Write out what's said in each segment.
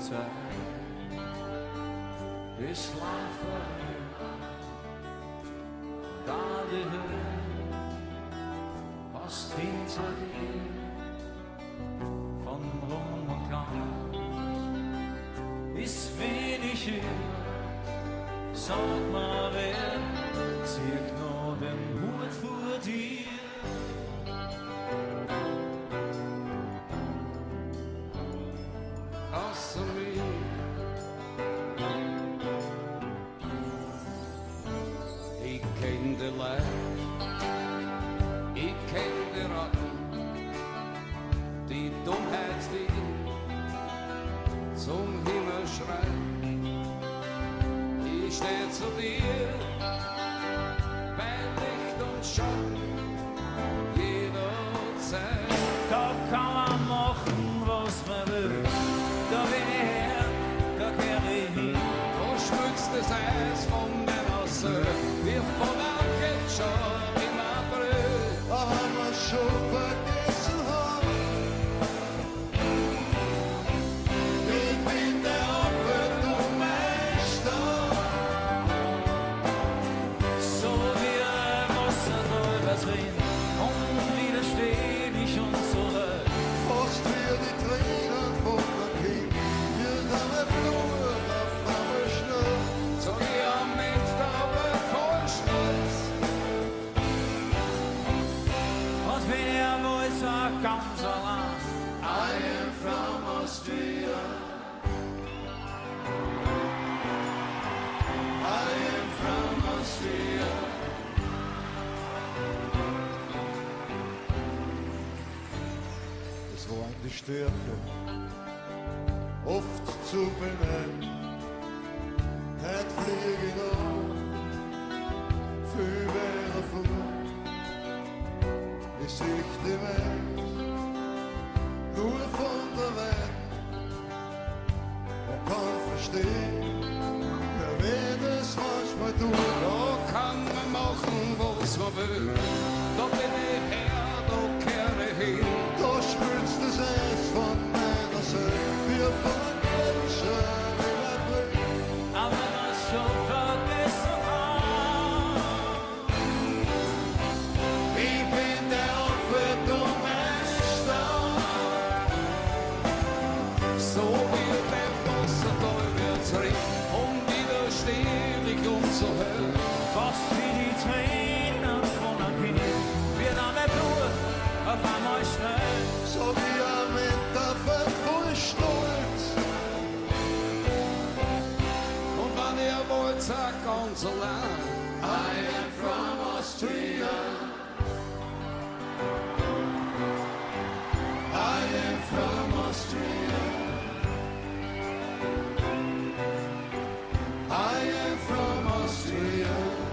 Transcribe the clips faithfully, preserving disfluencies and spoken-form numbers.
Zeit ist lang vorüber. Da die Höhe hast hinter dir von Ruhm und Glanz ist wenig über. Sag mal, wer zieht nur den Hut vor dir? Außer mir. Ich kenn die Leid, ich kenn die Ratten, die Dummheit, die zum Himmel schreit. Ich steh zu dir, bei Licht und Schatten, jederzeit. Da kann man machen, was man will, da bin ich her, da kehr ich hin. Da schmückst das Eis von meiner Söhne, wir von der Ketchup in der Brühe. Da haben wir schon vergessen haben. Ich bin der Opfer, du Meister. So wie ein Wasser drüber drin und wieder steh ich und zurück. Fast wie die Tränen von der Kind, wir haben Blut auf einmal schnell. So wie ein Mensch da wird voll Stolz. Was bin ich wohl so ganz allein? I am from Austria. I am from Austria. Es war eine Stärke, oft zu benennen. Het fliegen auf, viel wäre vor. Ich sehe die Welt nur von der Welt. Man kann verstehen, wer wird es manchmal tun. Da kann man machen, was man will. Da bin ich her, da kehre ich hin. Da schmilzt das Eis von meiner Seele, wir von der Menschen in der Brille. Aber wenn man's schon vergessen hat. Ich bin der Opfer, du Meister. So wie beim Wasser wird's ring und widerstehlich und so hell. Fast wie die Tränen von einem Kind wird an der Blut auf einmal schnell. So wie ein Winter wird voll Stolz. Und wenn ihr wollt, sagt ganz allein, I am from Austria. I am from Austria. I am from Austria.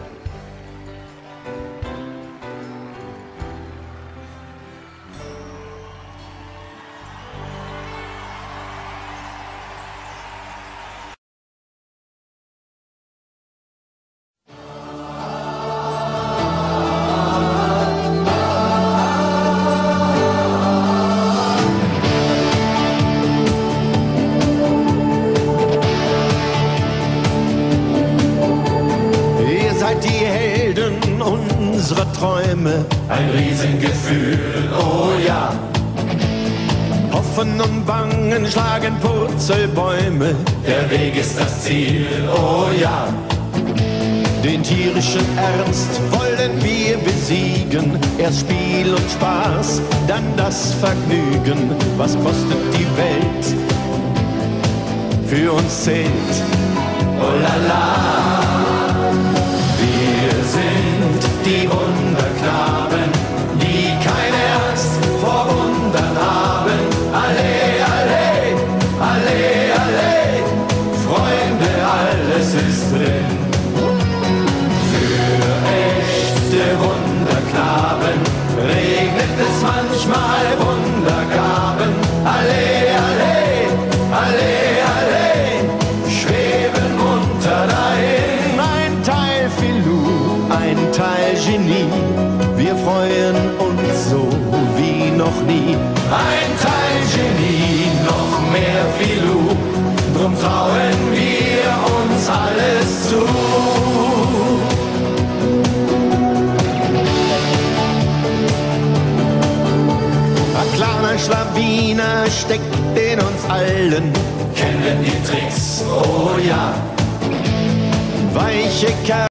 Ihr seid die Helden unserer Träume, Ein Riesengefühl, oh ja, Hoffen und Bangen schlagen Purzelbäume. der Weg ist das Ziel, oh ja. Den tierischen Ernst wollen wir besiegen. Erst Spiel und Spaß, dann das Vergnügen. Was kostet die Welt? Für uns zählt, Oh la la, wir sind die Wunderknaben, die keine Angst vor Wundern haben. Alle, alle, alle, alle, Freunde, alles ist drin. Für echte Wunderknaben regnet es manchmal Wundergaben. Alle, alle, alle, alle, schweben munter dahin. ein Teil Filou, ein Teil Genie. Wir freuen uns so wie noch nie. Ein Teil Genie, noch mehr Filou, Der Schlawiner steckt in uns allen, kennen die Tricks, oh ja. weiche Kerl